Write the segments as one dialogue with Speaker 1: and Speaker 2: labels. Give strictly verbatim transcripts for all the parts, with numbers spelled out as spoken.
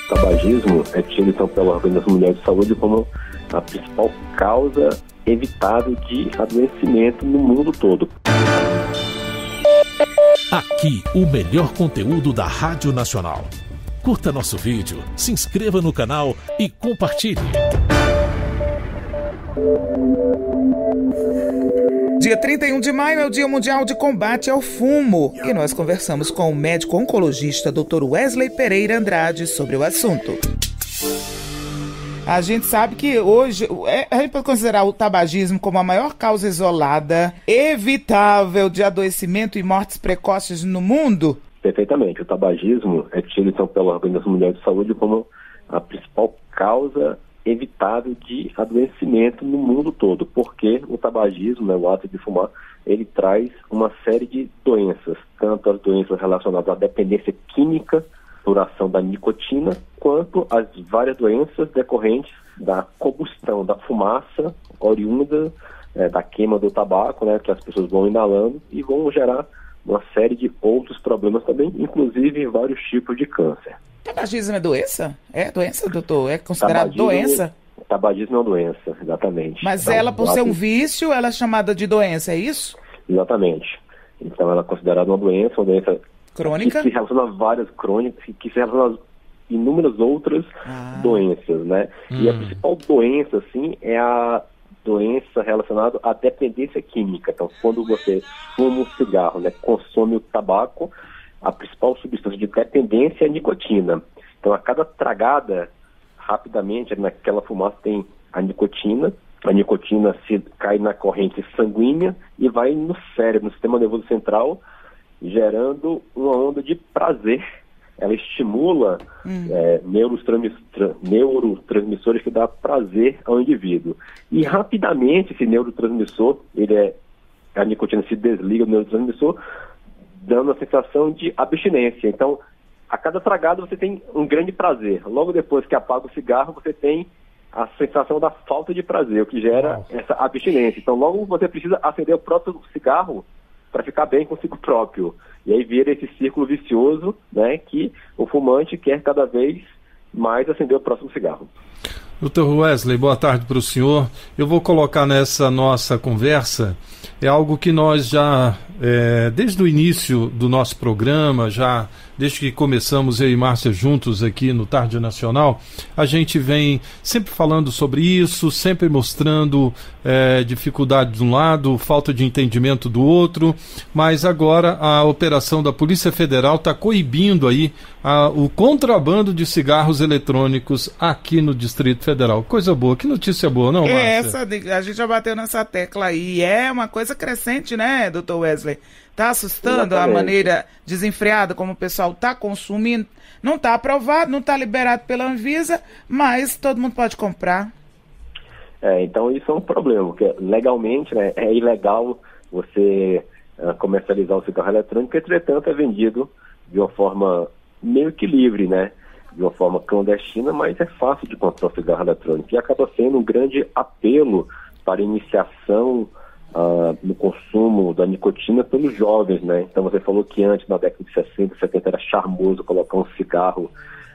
Speaker 1: O tabagismo é tido então pela Organização Mundial de Saúde como a principal causa evitável de adoecimento no mundo todo.
Speaker 2: Aqui, o melhor conteúdo da Rádio Nacional. Curta nosso vídeo, se inscreva no canal e compartilhe.
Speaker 3: Dia trinta e um de maio é o Dia Mundial de Combate ao Fumo e nós conversamos com o médico oncologista doutor Wesley Pereira Andrade sobre o assunto. A gente sabe que hoje é, a gente pode considerar o tabagismo como a maior causa isolada, evitável de adoecimento e mortes precoces no mundo?
Speaker 1: Perfeitamente. O tabagismo é tido então pela Organização Mundial de Saúde como a principal causa evitável de adoecimento no mundo todo, porque o tabagismo, né, o ato de fumar, ele traz uma série de doenças, tanto as doenças relacionadas à dependência química por ação da nicotina, quanto as várias doenças decorrentes da combustão, da fumaça oriunda é, da queima do tabaco, né, que as pessoas vão inalando e vão gerar uma série de outros problemas também, inclusive vários tipos de câncer.
Speaker 3: Tabagismo é doença? É doença, doutor? É considerado
Speaker 1: tabagismo,
Speaker 3: doença?
Speaker 1: Tabagismo é uma doença, exatamente.
Speaker 3: Mas
Speaker 1: então,
Speaker 3: ela, por ser um vício, ela é chamada de doença, é isso?
Speaker 1: Exatamente. Então ela é considerada uma doença, uma doença
Speaker 3: crônica?
Speaker 1: Que se relaciona a várias crônicas, que se relaciona a inúmeras outras ah. doenças, né? Hum. E a principal doença, assim, é a doença relacionada à dependência química. Então, quando você fuma um cigarro, né, consome o tabaco, a principal substância de dependência é a nicotina. Então, a cada tragada, rapidamente, naquela fumaça tem a nicotina. A nicotina se cai na corrente sanguínea e vai no cérebro, no sistema nervoso central, gerando uma onda de prazer. Ela estimula hum. é, neurotransmissores que dá prazer ao indivíduo. E rapidamente esse neurotransmissor, ele é, a nicotina se desliga do neurotransmissor, dando a sensação de abstinência. Então, a cada tragada você tem um grande prazer. Logo depois que apaga o cigarro, você tem a sensação da falta de prazer, o que gera Nossa. essa abstinência. Então, logo você precisa acender o próprio cigarro para ficar bem consigo próprio. E aí vira esse círculo vicioso, né, que o fumante quer cada vez mais acender o próximo cigarro.
Speaker 4: doutor Wesley, boa tarde para o senhor. Eu vou colocar nessa nossa conversa, é algo que nós já, é, desde o início do nosso programa, já desde que começamos eu e Márcia juntos aqui no Tarde Nacional, a gente vem sempre falando sobre isso, sempre mostrando é, dificuldade de um lado, falta de entendimento do outro, mas agora a operação da Polícia Federal está coibindo aí a, o contrabando de cigarros eletrônicos aqui no Distrito Federal. Coisa boa, que notícia boa, não, Márcia?
Speaker 3: É essa, a gente já bateu nessa tecla aí, é uma coisa crescente, né, doutor Wesley? Está assustando Exatamente. a maneira desenfreada como o pessoal está consumindo. Não está aprovado, não está liberado pela Anvisa, mas todo mundo pode comprar.
Speaker 1: É, então isso é um problema, porque legalmente, né, é ilegal você uh, comercializar o cigarro eletrônico, entretanto é vendido de uma forma meio que livre, né, de uma forma clandestina, mas é fácil de comprar o cigarro eletrônico e acaba sendo um grande apelo para iniciação Uh, no consumo da nicotina pelos jovens, né? Então você falou que antes, na década de sessenta, setenta, era charmoso colocar um cigarro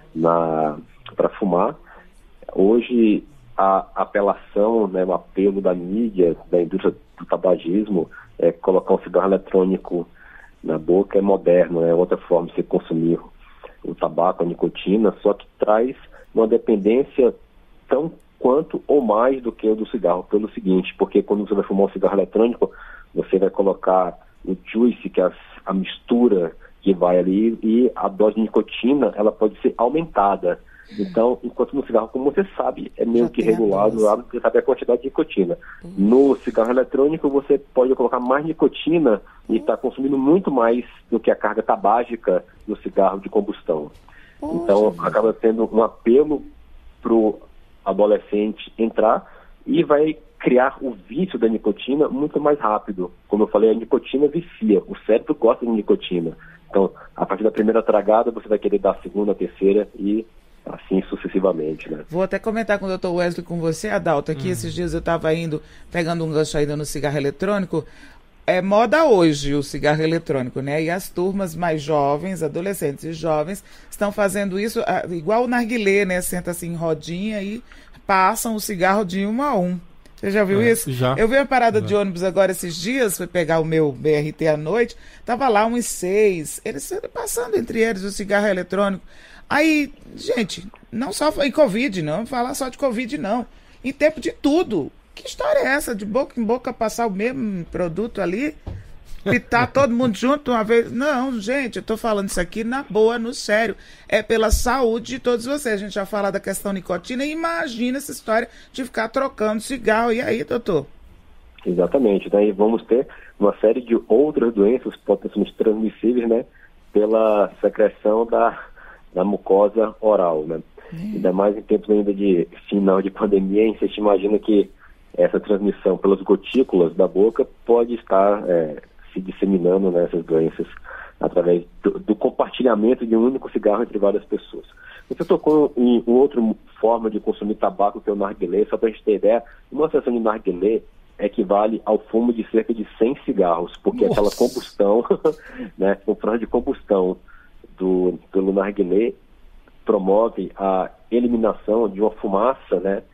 Speaker 1: para fumar. Hoje a apelação, né, o apelo da mídia, da indústria do tabagismo, é colocar um cigarro eletrônico na boca é moderno, é outra forma de se consumir o tabaco, a nicotina, só que traz uma dependência tão quanto ou mais do que o do cigarro, pelo seguinte, porque quando você vai fumar um cigarro eletrônico, você vai colocar o juice, que é a, a mistura que vai ali, e a dose de nicotina, ela pode ser aumentada. Então, enquanto no cigarro, como você sabe, é meio Já que regulado, você sabe a quantidade de nicotina. Uhum. No cigarro eletrônico, você pode colocar mais nicotina e está consumindo muito mais do que a carga tabágica do cigarro de combustão. Poxa, então, vida. acaba sendo um apelo para o adolescente entrar e vai criar o vício da nicotina muito mais rápido. Como eu falei, a nicotina vicia, o cérebro gosta de nicotina. Então, a partir da primeira tragada, você vai querer dar a segunda, a terceira e assim sucessivamente, né?
Speaker 3: Vou até comentar com o doutor Wesley, com você, Adalto, aqui hum. esses dias eu estava indo, pegando um gancho ainda no cigarro eletrônico, é moda hoje o cigarro eletrônico, né? E as turmas mais jovens, adolescentes e jovens, estão fazendo isso igual o narguilé, né? Senta assim em rodinha e passam o cigarro de um a um. Você já viu é, isso?
Speaker 4: Já.
Speaker 3: Eu vi uma parada
Speaker 4: já.
Speaker 3: de ônibus agora esses dias, fui pegar o meu B R T à noite, tava lá uns seis, eles passando entre eles o cigarro eletrônico. Aí, gente, não só em Covid, não, falar só de Covid, não. Em tempo de tudo. Que história é essa? De boca em boca passar o mesmo produto ali? Pitar todo mundo junto uma vez? Não, gente, eu tô falando isso aqui na boa, no sério. É pela saúde de todos vocês. A gente já fala da questão nicotina. Imagina essa história de ficar trocando cigarro. E aí, doutor?
Speaker 1: Exatamente. Daí vamos ter uma série de outras doenças potencialmente transmissíveis, né? Pela secreção da, da mucosa oral, né? Hum. Ainda mais em tempos ainda de final de pandemia, a gente imagina que essa transmissão pelas gotículas da boca pode estar é, se disseminando nessas doenças através do, do compartilhamento de um único cigarro entre várias pessoas. Você tocou em outra forma de consumir tabaco, que é o narguilé. Só para a gente ter ideia, uma sessão de narguilé equivale ao fumo de cerca de cem cigarros, porque Nossa. Aquela combustão, né, o processo de combustão do, pelo narguilé promove a eliminação de uma fumaça, né,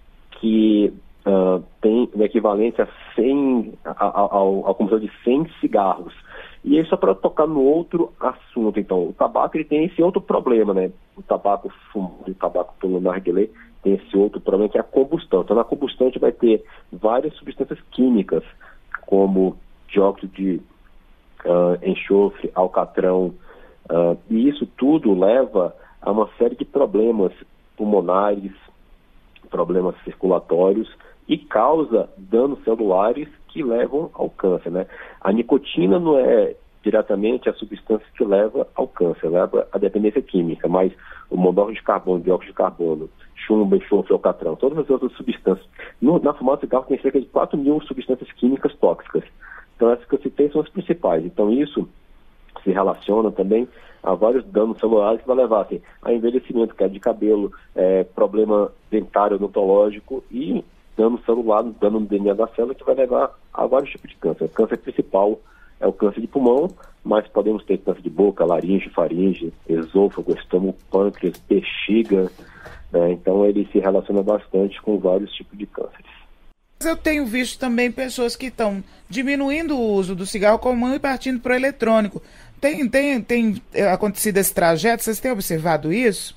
Speaker 1: que Uh, tem uma equivalência a cem, ao, ao combustão de cem cigarros. E aí, só para tocar no outro assunto, então, o tabaco ele tem esse outro problema, né? O tabaco fumo, o tabaco pelo narguilé tem esse outro problema, que é a combustão. Então, na combustão a gente vai ter várias substâncias químicas, como dióxido de uh, enxofre, alcatrão, uh, e isso tudo leva a uma série de problemas pulmonares, problemas circulatórios, e causa danos celulares que levam ao câncer, né? A nicotina não é diretamente a substância que leva ao câncer, leva à dependência química, mas o monóxido de carbono, dióxido de carbono, chumbo, enxofre, alcatrão, todas as outras substâncias. No, na fumaça de cigarro tem cerca de quatro mil substâncias químicas tóxicas. Então essas que eu citei são as principais. Então isso se relaciona também a vários danos celulares que vai levar assim, a envelhecimento, queda de cabelo, é, problema dentário odontológico e dano celular, dano no D N A da célula, que vai levar a vários tipos de câncer. O câncer principal é o câncer de pulmão, mas podemos ter câncer de boca, laringe, faringe, esôfago, estômago, pâncreas, bexiga, né? Então ele se relaciona bastante com vários tipos de cânceres.
Speaker 3: Eu tenho visto também pessoas que estão diminuindo o uso do cigarro comum e partindo para o eletrônico. Tem, tem, tem acontecido esse trajeto? Vocês têm observado isso?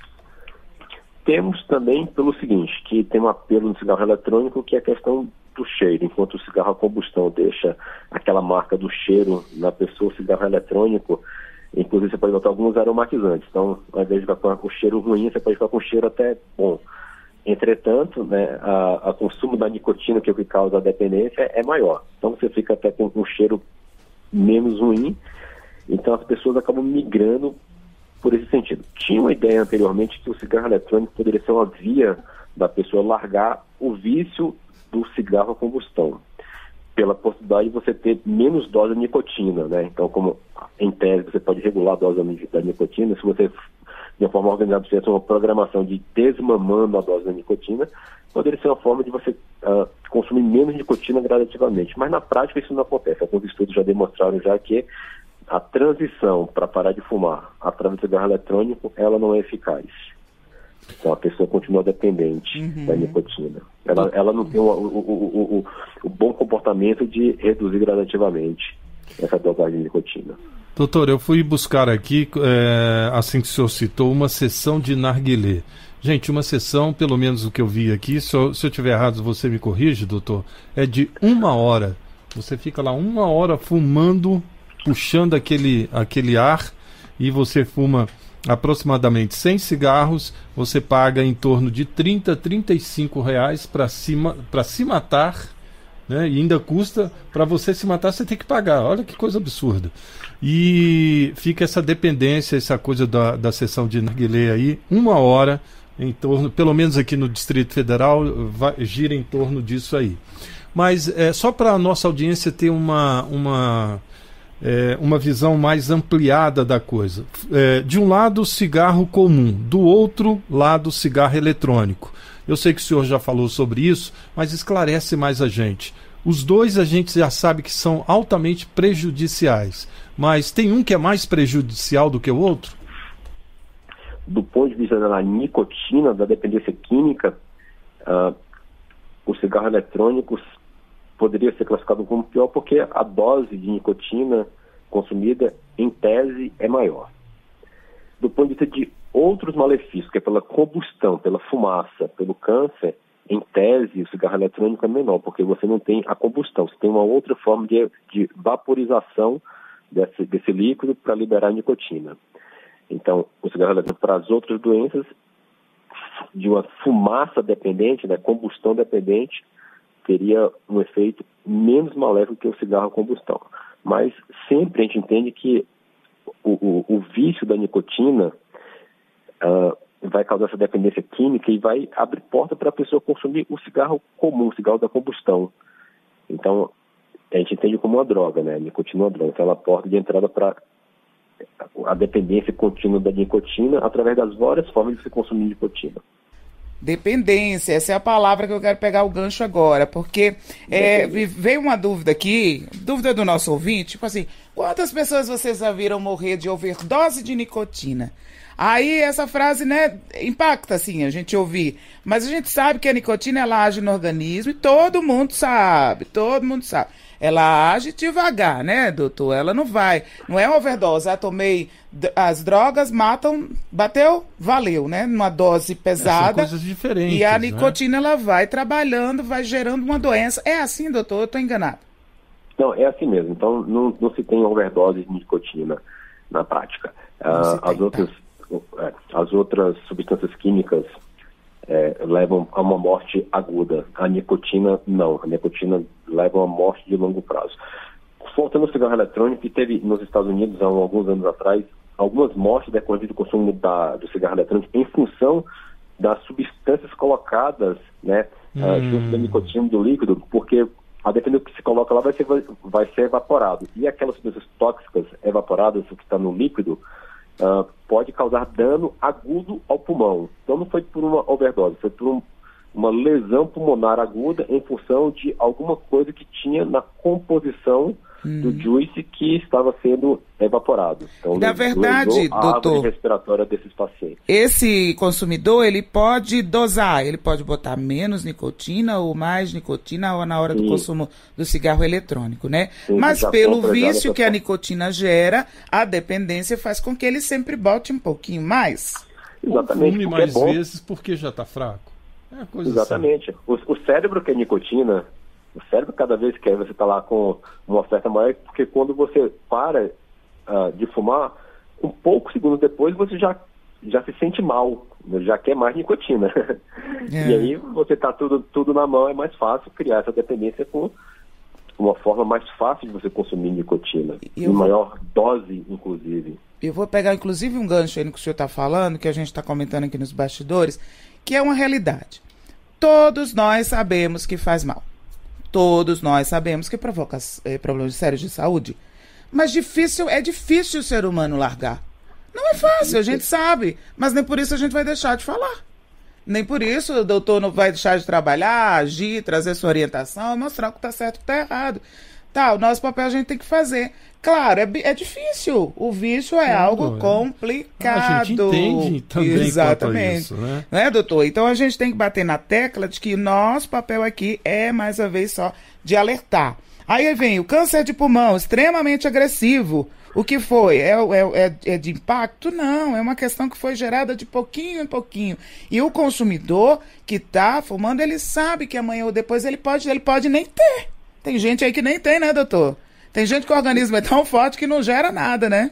Speaker 1: Temos também pelo seguinte, que tem um apelo no cigarro eletrônico, que é a questão do cheiro. Enquanto o cigarro a combustão deixa aquela marca do cheiro na pessoa, o cigarro eletrônico, inclusive você pode notar alguns aromatizantes. Então, ao invés de ficar com o cheiro ruim, você pode ficar com o cheiro até bom. Entretanto, né, a, a consumo da nicotina, que é o que causa a dependência, é maior. Então você fica até com um cheiro menos ruim. Então as pessoas acabam migrando por esse sentido. Tinha uma ideia anteriormente que o cigarro eletrônico poderia ser uma via da pessoa largar o vício do cigarro a combustão, pela possibilidade de você ter menos dose de nicotina, né? Então, como em tese você pode regular a dose da nicotina, se você, de uma forma organizada, fizesse uma programação de desmamando a dose da nicotina, poderia ser uma forma de você uh, consumir menos nicotina gradativamente. Mas na prática isso não acontece. Alguns estudos já demonstraram já que a transição para parar de fumar através do cigarro eletrônico, ela não é eficaz. Então a pessoa continua dependente uhum. da nicotina. Ela, ela não tem o, o, o, o, o bom comportamento de reduzir gradativamente essa dosagem de nicotina.
Speaker 4: Doutor, eu fui buscar aqui, é, assim que o senhor citou, uma sessão de narguilé. Gente, uma sessão, pelo menos o que eu vi aqui, se eu, se eu tiver errado, você me corrige, doutor, é de uma hora. Você fica lá uma hora fumando, puxando aquele, aquele ar, e você fuma aproximadamente cem cigarros, você paga em torno de trinta, trinta e cinco reais para se, para se matar, né? E ainda custa, para você se matar, você tem que pagar. Olha que coisa absurda. E fica essa dependência, essa coisa da, da sessão de narguilé aí, uma hora, em torno, pelo menos aqui no Distrito Federal, vai, gira em torno disso aí. Mas é, só para a nossa audiência ter uma... uma É, uma visão mais ampliada da coisa. É, de um lado, cigarro comum, do outro lado, cigarro eletrônico. Eu sei que o senhor já falou sobre isso, mas esclarece mais a gente. Os dois a gente já sabe que são altamente prejudiciais, mas tem um que é mais prejudicial do que o outro?
Speaker 1: Do ponto de vista da nicotina, da dependência química, uh, o cigarro eletrônico poderia ser classificado como pior porque a dose de nicotina consumida, em tese, é maior. Do ponto de vista de outros malefícios, que é pela combustão, pela fumaça, pelo câncer, em tese, o cigarro eletrônico é menor, porque você não tem a combustão, você tem uma outra forma de, de vaporização desse, desse líquido para liberar a nicotina. Então, o cigarro eletrônico, para as outras doenças, de uma fumaça dependente, né, combustão dependente, teria um efeito menos maléfico que o cigarro a combustão. Mas sempre a gente entende que o, o, o vício da nicotina uh, vai causar essa dependência química e vai abrir porta para a pessoa consumir o cigarro comum, o cigarro da combustão. Então, a gente entende como uma droga, né? A nicotina é uma droga. Então, ela é a porta de entrada para a dependência contínua da nicotina através das várias formas de se consumir nicotina.
Speaker 3: Dependência, essa é a palavra que eu quero pegar o gancho agora, porque é, veio uma dúvida aqui, dúvida do nosso ouvinte, tipo assim, quantas pessoas vocês já viram morrer de overdose de nicotina? Aí essa frase, né, impacta, assim, a gente ouvir, mas a gente sabe que a nicotina, ela age no organismo e todo mundo sabe, todo mundo sabe. Ela age devagar, né, doutor? Ela não vai, não é uma overdose. Ah, tomei, as drogas matam, bateu, valeu, né? Numa dose pesada.
Speaker 4: É, são coisas diferentes.
Speaker 3: E a
Speaker 4: né?
Speaker 3: nicotina, ela vai trabalhando, vai gerando uma doença. É assim, doutor? Eu estou enganado?
Speaker 1: Não, é assim mesmo. Então, não, não se tem overdose de nicotina na prática. Ah,
Speaker 3: tem,
Speaker 1: as, outras, tá. as outras substâncias químicas É, levam a uma morte aguda. A nicotina, não. A nicotina leva a uma morte de longo prazo. Voltando ao cigarro eletrônico, que teve nos Estados Unidos, há alguns anos atrás, algumas mortes decorrentes do consumo da, do cigarro eletrônico em função das substâncias colocadas, né, hum. uh, junto da nicotina do líquido, porque a depender do que se coloca lá vai ser, vai ser evaporado. E aquelas substâncias tóxicas evaporadas, o que está no líquido, Uh, pode causar dano agudo ao pulmão. Então não foi por uma overdose, foi por um, uma lesão pulmonar aguda em função de alguma coisa que tinha na composição hum. do juice que estava sendo evaporado. Então,
Speaker 3: na verdade,
Speaker 1: a
Speaker 3: doutor,
Speaker 1: árvore respiratória desses pacientes.
Speaker 3: Esse consumidor, ele pode dosar, ele pode botar menos nicotina ou mais nicotina ou na hora Sim. do consumo do cigarro eletrônico, né? Sim, Mas pelo vício que a nicotina gera, a dependência faz com que ele sempre bote um pouquinho mais.
Speaker 1: Exatamente.
Speaker 4: Fume mais é vezes porque já está fraco. É coisa
Speaker 1: Exatamente.
Speaker 4: Assim.
Speaker 1: O, o cérebro que é nicotina, o cérebro cada vez que você está lá com uma oferta maior, porque quando você para uh, de fumar, um poucos segundos depois você já, já se sente mal, já quer mais nicotina. É. E aí você está tudo, tudo na mão, é mais fácil criar essa dependência com uma forma mais fácil de você consumir nicotina, em vou... maior dose, inclusive.
Speaker 3: Eu vou pegar, inclusive, um gancho aí no que o senhor está falando, que a gente está comentando aqui nos bastidores, que é uma realidade. Todos nós sabemos que faz mal. Todos nós sabemos que provoca eh, problemas sérios de saúde. Mas difícil, é difícil o ser humano largar. Não é fácil, a gente sabe. Mas nem por isso a gente vai deixar de falar. Nem por isso o doutor não vai deixar de trabalhar, agir, trazer sua orientação, mostrar o que está certo e o que está errado. Tá, o nosso papel a gente tem que fazer. Claro, é, é difícil. O vício é claro, algo é. complicado.
Speaker 4: A gente entende também.
Speaker 3: Exatamente.
Speaker 4: Isso, né?
Speaker 3: Não é, doutor? Então a gente tem que bater na tecla de que o nosso papel aqui é, mais uma vez, só de alertar. Aí vem o câncer de pulmão, extremamente agressivo. O que foi? É, é, é de impacto? Não, é uma questão que foi gerada de pouquinho em pouquinho. E o consumidor que está fumando, ele sabe que amanhã ou depois ele pode, ele pode nem ter. Tem gente aí que nem tem, né, doutor? Tem gente que o organismo é tão forte que não gera nada, né?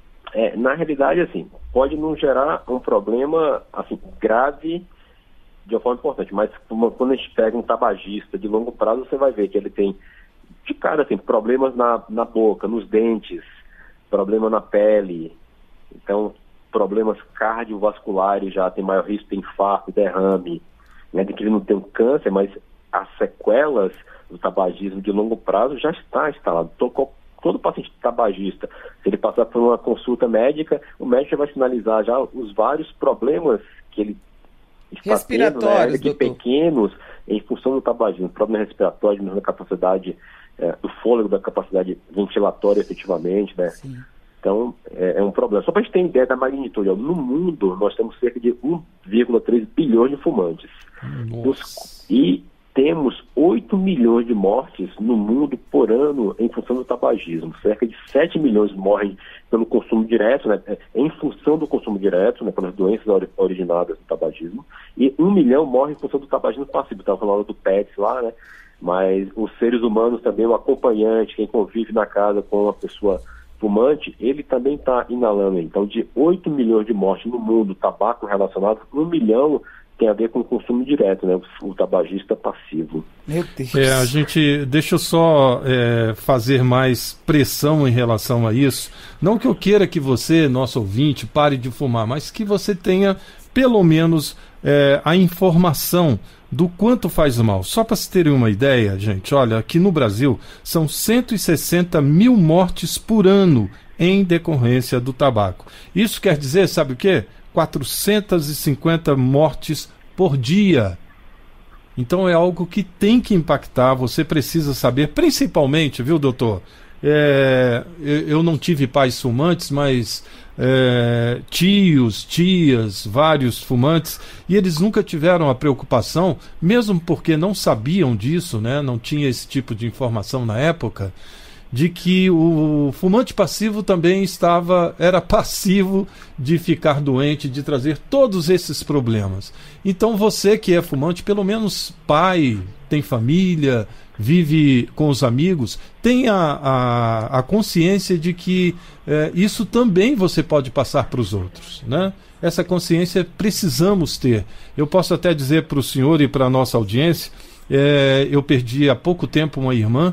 Speaker 1: É, na realidade, assim, pode não gerar um problema assim, grave de uma forma importante, mas quando a gente pega um tabagista de longo prazo, você vai ver que ele tem, de cara, assim, problemas na, na boca, nos dentes, problema na pele, então problemas cardiovasculares, já tem maior risco de infarto, derrame, né, de que ele não tem um câncer, mas as sequelas do tabagismo de longo prazo já está instalado. Todo, todo paciente tabagista, se ele passar por uma consulta médica, o médico vai sinalizar já os vários problemas que ele está tendo, né, de pequenos, em função do tabagismo, problema respiratório, na capacidade é, do fôlego, da capacidade ventilatória efetivamente, né? Sim. Então, é, é um problema. Só para a gente ter ideia da magnitude, ó, no mundo nós temos cerca de um vírgula três bilhões de fumantes. Dos, e temos oito milhões de mortes no mundo por ano em função do tabagismo. Cerca de sete milhões morrem pelo consumo direto, né, em função do consumo direto, né, pelas doenças originadas do tabagismo. E um milhão morrem em função do tabagismo passivo. Estava falando do P E T lá, né? Mas os seres humanos também, o acompanhante, quem convive na casa com uma pessoa fumante, ele também está inalando. Então, de oito milhões de mortes no mundo, tabaco relacionado, um milhão tem a ver com o consumo direto, né? O, o tabagista passivo.
Speaker 3: Meu Deus.
Speaker 4: É, a gente, deixa eu só é, fazer mais pressão em relação a isso. Não que eu queira que você, nosso ouvinte, pare de fumar, mas que você tenha, pelo menos, é, a informação do quanto faz mal. Só para se terem uma ideia, gente, olha, aqui no Brasil são cento e sessenta mil mortes por ano em decorrência do tabaco. Isso quer dizer, sabe o quê? quatrocentas e cinquenta mortes por dia. Então é algo que tem que impactar, você precisa saber, principalmente, viu, doutor? É, eu não tive pais fumantes, mas é, tios, tias, vários fumantes, e eles nunca tiveram a preocupação, mesmo porque não sabiam disso, né? Não tinha esse tipo de informação na época, de que o fumante passivo também estava, era passivo de ficar doente, de trazer todos esses problemas. Então você que é fumante, pelo menos pai, tem família, vive com os amigos, tenha a, a consciência de que é, isso também você pode passar para os outros, né? Essa consciência precisamos ter. Eu posso até dizer para o senhor e para a nossa audiência, é, eu perdi há pouco tempo uma irmã,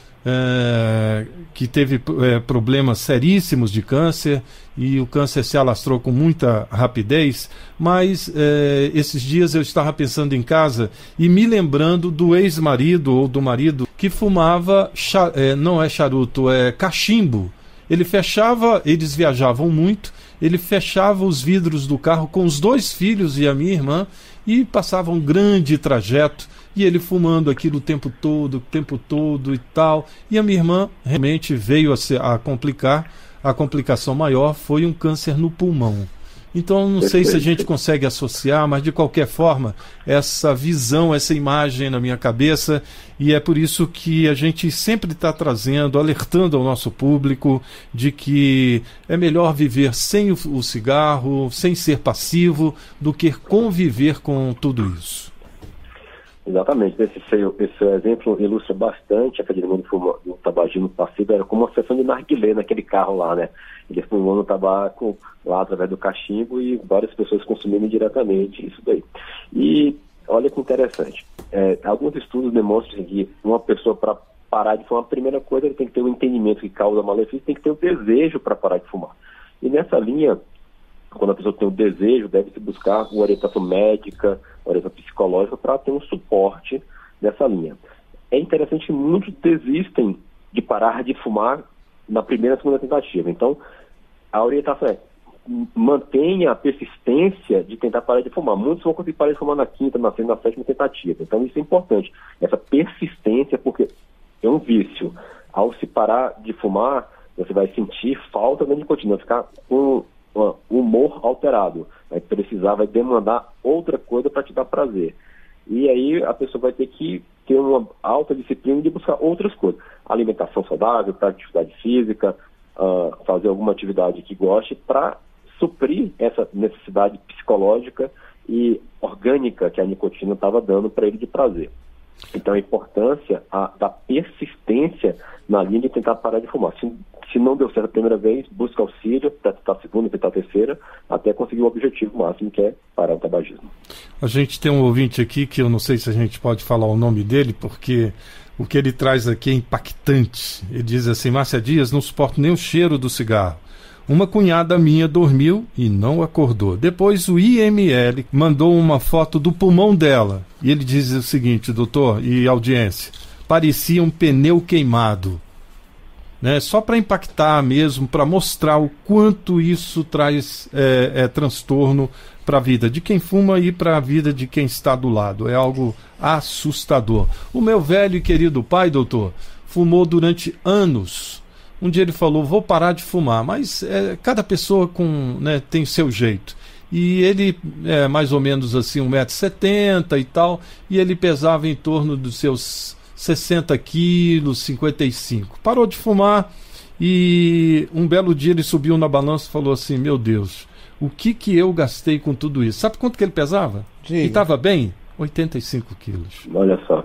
Speaker 4: É, que teve é, problemas seríssimos de câncer, e o câncer se alastrou com muita rapidez, mas é, esses dias eu estava pensando em casa e me lembrando do ex-marido ou do marido que fumava, é, não é charuto, é cachimbo. Ele fechava, eles viajavam muito, ele fechava os vidros do carro com os dois filhos e a minha irmã e passava um grande trajeto, e ele fumando aquilo o tempo todo, o tempo todo e tal. E a minha irmã realmente veio a, se, a complicar. A complicação maior foi um câncer no pulmão. Então não sei se a gente consegue associar, mas de qualquer forma, essa visão, essa imagem na minha cabeça, e é por isso que a gente sempre está trazendo, alertando ao nosso público de que é melhor viver sem o, o cigarro, sem ser passivo, do que conviver com tudo isso.
Speaker 1: Exatamente, esse seu, esse exemplo ilustra bastante aquele mundo do tabagismo passivo. Era como uma sessão de narguilé naquele carro lá, né? Ele fumando tabaco lá através do cachimbo e várias pessoas consumindo diretamente isso daí. E olha que interessante, é, alguns estudos demonstram que uma pessoa, para parar de fumar, a primeira coisa, ele tem que ter um entendimento que causa malefício, tem que ter o desejo para parar de fumar. E nessa linha, quando a pessoa tem o desejo, deve-se buscar uma orientação médica, uma orientação psicológica, para ter um suporte nessa linha. É interessante que muitos desistem de parar de fumar na primeira e segunda tentativa. Então, a orientação é: mantenha a persistência de tentar parar de fumar. Muitos vão conseguir parar de fumar na quinta, na sexta, na sétima tentativa. Então, isso é importante. Essa persistência, porque é um vício. Ao se parar de fumar, você vai sentir falta da nicotina, vai ficar com um humor alterado, vai precisar, vai demandar outra coisa para te dar prazer. E aí a pessoa vai ter que ter uma alta disciplina de buscar outras coisas. Alimentação saudável, para atividade física, uh, fazer alguma atividade que goste, para suprir essa necessidade psicológica e orgânica que a nicotina estava dando para ele de prazer. Então a importância a, da persistência na linha de tentar parar de fumar. Se, se não deu certo a primeira vez, busca auxílio para tentar a segunda, tentar a terceira, até conseguir o objetivo máximo, que é parar o tabagismo.
Speaker 4: A gente tem um ouvinte aqui que eu não sei se a gente pode falar o nome dele, porque o que ele traz aqui é impactante. Ele diz assim: Márcia Dias, não suporto nem o cheiro do cigarro. Uma cunhada minha dormiu e não acordou. Depois o I M L mandou uma foto do pulmão dela. E ele diz o seguinte, doutor e audiência: parecia um pneu queimado. Né? Só para impactar mesmo, para mostrar o quanto isso traz é, é, transtorno para a vida de quem fuma e para a vida de quem está do lado. É algo assustador. O meu velho e querido pai, doutor, fumou durante anos. Um dia ele falou, vou parar de fumar, mas é, cada pessoa com, né, tem seu jeito. E ele é mais ou menos assim, um metro e setenta e tal, e ele pesava em torno dos seus sessenta quilos, cinquenta e cinco. Parou de fumar e um belo dia ele subiu na balança e falou assim, meu Deus, o que que eu gastei com tudo isso? Sabe quanto que ele pesava? Diga. E estava bem? oitenta e cinco quilos.
Speaker 1: Olha só.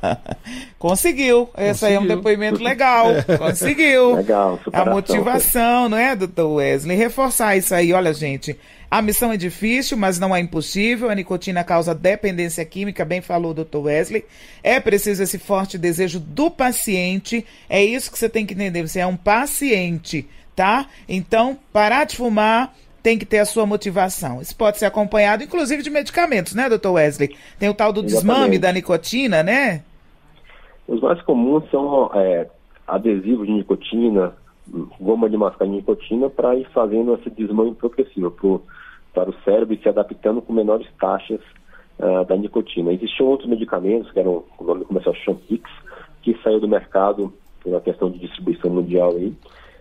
Speaker 3: Conseguiu. Esse aí é um depoimento legal. É. Conseguiu.
Speaker 1: Legal.
Speaker 3: A motivação, não é, doutor Wesley? Reforçar isso aí. Olha, gente, a missão é difícil, mas não é impossível. A nicotina causa dependência química, bem falou o doutor Wesley. É preciso esse forte desejo do paciente. É isso que você tem que entender. Você é um paciente, tá? Então, parar de fumar tem que ter a sua motivação. Isso pode ser acompanhado, inclusive, de medicamentos, né, doutor Wesley? Tem o tal do
Speaker 1: Exatamente.
Speaker 3: desmame da nicotina, né?
Speaker 1: Os mais comuns são é, adesivos de nicotina, goma de mascar de nicotina, para ir fazendo esse desmame progressivo pro, para o cérebro e se adaptando com menores taxas uh, da nicotina. Existiam outros medicamentos, que eram, o nome comercial Champix, que saiu do mercado por uma questão de distribuição mundial aí.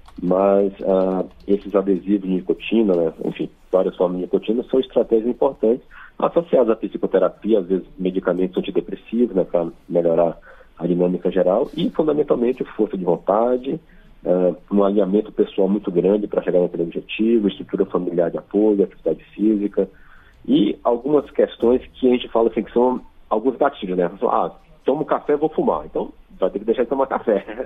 Speaker 1: Mas uh, esses adesivos de nicotina, né, enfim, várias formas de nicotina, são estratégias importantes associadas à psicoterapia, às vezes medicamentos antidepressivos, né, para melhorar a dinâmica geral e, fundamentalmente, força de vontade, uh, um alinhamento pessoal muito grande para chegar naquele objetivo, estrutura familiar de apoio, atividade física e algumas questões que a gente fala assim, que são alguns gatilhos, né? Ah, tomo café, vou fumar. Então, vai ter que deixar de tomar café.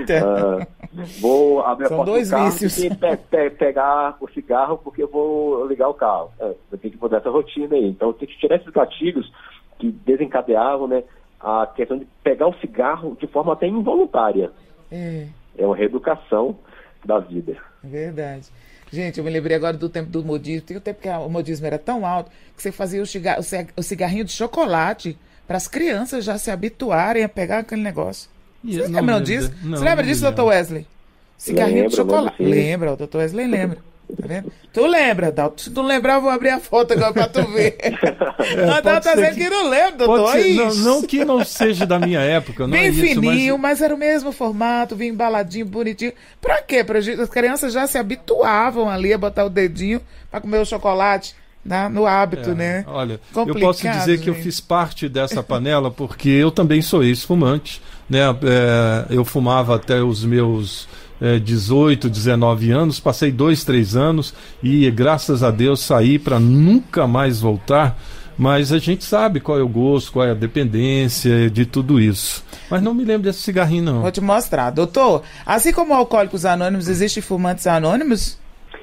Speaker 1: uh, vou abrir
Speaker 3: São
Speaker 1: a porta do carro e pe pe pegar o cigarro porque eu vou ligar o carro. Uh, eu tenho que mudar essa rotina aí. Então, tem que tirar esses gatilhos que desencadeavam, né, a questão de pegar o cigarro de forma até involuntária. É, é uma reeducação da vida.
Speaker 3: Verdade. Gente, eu me lembrei agora do tempo do modismo. Tem o tempo que o modismo era tão alto que você fazia o, cigarro, o cigarrinho de chocolate para as crianças já se habituarem a pegar aquele negócio. Você não lembra disso? Não, Você lembra disso, doutor Wesley? Cigarrinho lembra, de chocolate. Lembra, o doutor Wesley lembra. Tá vendo? Tu lembra, Dalton? Se tu não lembrar, eu vou abrir a foto agora pra tu ver. É, não, tá dizendo que... que não lembra, doutor.
Speaker 4: Ser, não, não que não seja da minha época, não. Bem é isso,
Speaker 3: fininho,
Speaker 4: mas...
Speaker 3: mas era o mesmo formato, vinha embaladinho, bonitinho. Pra quê? Pra gente, as crianças já se habituavam ali a botar o dedinho pra comer o chocolate. Na, no hábito, é, né?
Speaker 4: Olha, Complicado, eu posso dizer gente. que eu fiz parte dessa panela porque eu também sou ex-fumante, né? É, eu fumava até os meus é, dezoito, dezenove anos, passei dois, três anos e graças a Deus saí para nunca mais voltar, mas a gente sabe qual é o gosto, qual é a dependência de tudo isso. Mas não me lembro desse cigarrinho, não.
Speaker 3: Vou te mostrar. Doutor, assim como Alcoólicos Anônimos, existem fumantes anônimos?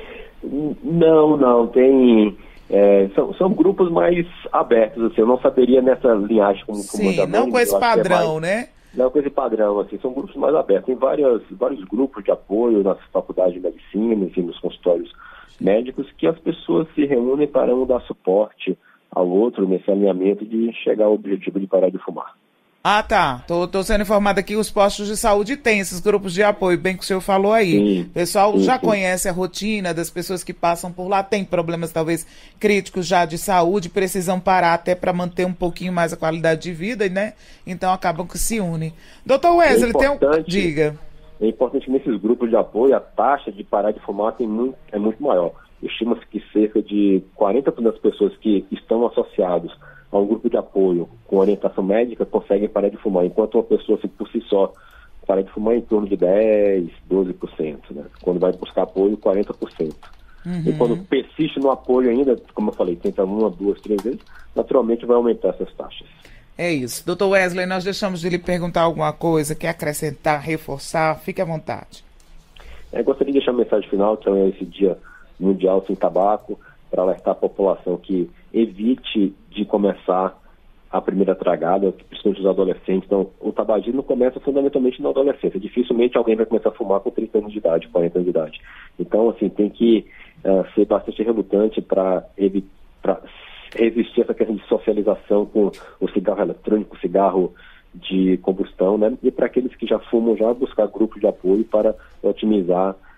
Speaker 1: Não, não, tem... É, são, são grupos mais abertos, assim, eu não saberia nessa linhagem como
Speaker 3: Sim, não com esse padrão, é mais, né?
Speaker 1: Não com esse padrão, assim, são grupos mais abertos. Tem várias, vários grupos de apoio nas faculdades de medicina, enfim, nos consultórios médicos, que as pessoas se reúnem para um dar suporte ao outro nesse alinhamento de chegar ao objetivo de parar de fumar.
Speaker 3: Ah, tá. Tô, tô sendo informado aqui que os postos de saúde têm esses grupos de apoio, bem que o senhor falou aí. Sim, o pessoal sim, já sim. conhece a rotina das pessoas que passam por lá, tem problemas talvez críticos já de saúde, precisam parar até para manter um pouquinho mais a qualidade de vida, né? Então acabam que se unem. doutor Wesley, é tem um... Diga.
Speaker 1: É importante que nesses grupos de apoio a taxa de parar de fumar tem muito, é muito maior. Estima-se que cerca de quarenta por cento das pessoas que estão associados a um grupo de apoio com orientação médica conseguem parar de fumar, enquanto uma pessoa assim, por si só para de fumar em torno de dez, doze por cento, né? Quando vai buscar apoio, quarenta por cento. Uhum. E quando persiste no apoio ainda, como eu falei, tenta uma, duas, três vezes, naturalmente vai aumentar essas taxas.
Speaker 3: É isso. doutor Wesley, nós deixamos de lhe perguntar alguma coisa, quer acrescentar, reforçar? Fique à vontade.
Speaker 1: Eu gostaria de deixar uma mensagem final, que é esse Dia Mundial Sem Tabaco, para alertar a população que evite de começar a primeira tragada, principalmente os adolescentes. Então, o tabagismo começa fundamentalmente na adolescência. Dificilmente alguém vai começar a fumar com trinta anos de idade, quarenta anos de idade. Então, assim, tem que uh, ser bastante relutante para resistir a essa questão de socialização com o cigarro eletrônico, o cigarro de combustão, né? E para aqueles que já fumam, já buscar grupos de apoio para otimizar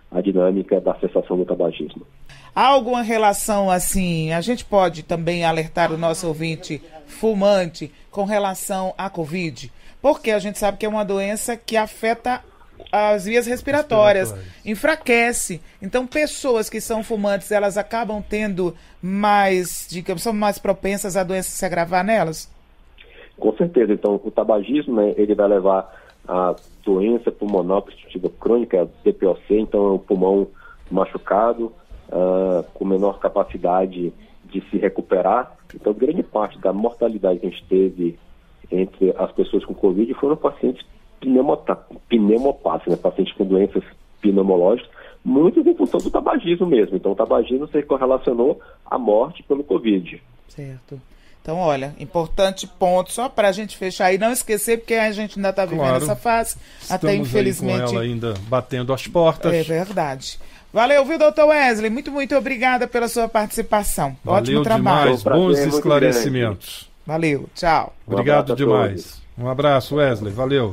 Speaker 1: a dinâmica da cessação do tabagismo.
Speaker 3: Há alguma relação assim, a gente pode também alertar o nosso ouvinte fumante com relação à Covid? Porque a gente sabe que é uma doença que afeta as vias respiratórias, respiratórias, enfraquece. Então, pessoas que são fumantes, elas acabam tendo mais, digamos, são mais propensas a doença se agravar nelas?
Speaker 1: Com certeza. Então, o tabagismo, né, ele vai levar a doença pulmonar obstrutiva crônica, D P O C, então é um pulmão machucado, uh, com menor capacidade de se recuperar. Então, grande parte da mortalidade que a gente teve entre as pessoas com Covid foram pacientes pneumopatas, né, pacientes com doenças pneumológicas, muitos em função do tabagismo mesmo. Então, o tabagismo se correlacionou à morte pelo Covid.
Speaker 3: Certo. Então, olha, importante ponto, só para a gente fechar e não esquecer, porque a gente ainda está vivendo claro, essa fase, até infelizmente...
Speaker 4: Estamos aí com ela ainda batendo as portas.
Speaker 3: É verdade. Valeu, viu, doutor Wesley? Muito, muito obrigada pela sua participação.
Speaker 4: Valeu Ótimo trabalho. Demais, bons esclarecimentos.
Speaker 3: Valeu, tchau.
Speaker 4: Obrigado um demais. Um abraço, Wesley. Valeu.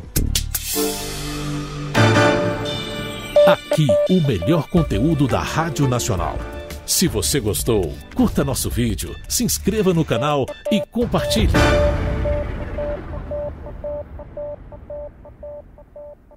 Speaker 2: Aqui, o melhor conteúdo da Rádio Nacional. Se você gostou, curta nosso vídeo, se inscreva no canal e compartilhe.